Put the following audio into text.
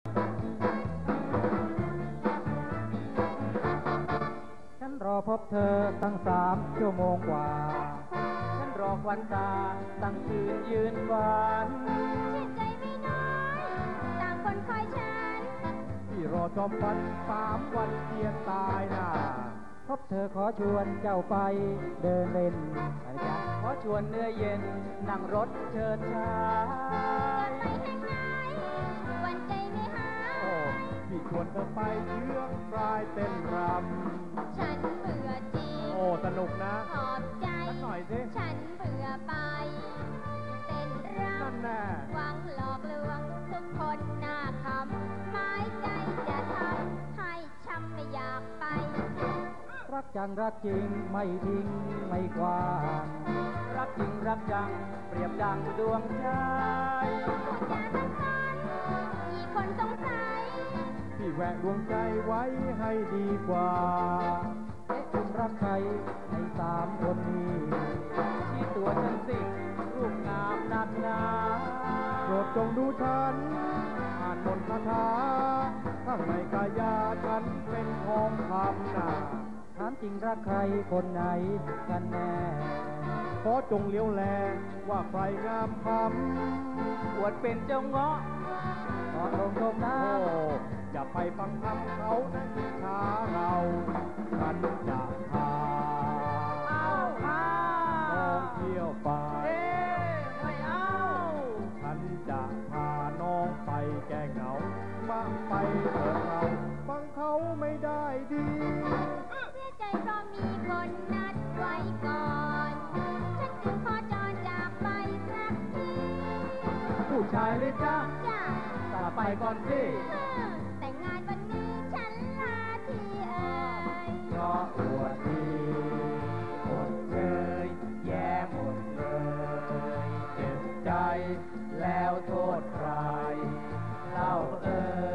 ฉันรอพบเธอตั้ง3 ชั่วโมงกว่าฉันรอควันตาตั้งคืนยืนฝันชื่นใจไม่น้อยต่างคนคอยฉันที่รอจอมฝัน3 วันเพียงตายน่ะพบเธอขอชวนเจ้าไปเดินเล่นอะไรจ๊ะขอชวนเนื้อเย็นนั่งรถเชิดชายจะไปแห่งไหนวันใจไม่หาพี่ชวนเธอไปเยื้องปลายเต้นรำฉันเบื่อจริงสนุกนะขอบใจหน่อยสิฉันเบื่อไปเต้นรำหวังหลอกลวงทุกคนหน้าคำหมายใจจะทำให้ช้ำไม่อยากไปรักจังรักจริงไม่ทิ้งไม่กวางรักจริงรักจังเปรียบดังดวงใจพูดจาสั้นๆมีคนสงสัยพี่แหวกดวงใจไว้ให้ดีกว่าคุณรักใครใน3 คนนี้ที่ตัวฉันสิรูปงามนักหนาโปรดจงดูฉันอ่านมนต์คาถาข้างในกายาฉันเป็นทองคำนาถามจริงรักใครคนไหนกันแน่ขอจงเลี้ยวแลว่าใครงามคำอวดเป็นเจ้าเงาะขอตรงน้ำอย่าไปฟังคำเขานะอิจฉาเราฉันจะพาน้องเที่ยวไปไม่เอาฉันจะพาน้องไปแก้เหงามาไปเถิดเราฟังเขาไม่ได้ดีเสียใจเพราะมีคนนัดไว้ก่อนฉันจึงขอจรจากไปสักทีผู้ชายเลยจ้าตาไปก่อนสิแต่งงานวันนี้ฉันลาทีเอ่ยเพราะอวดดีอดเชยแย่หมดเลยเจ็บใจแล้วโทษใครเล่าเอ่ย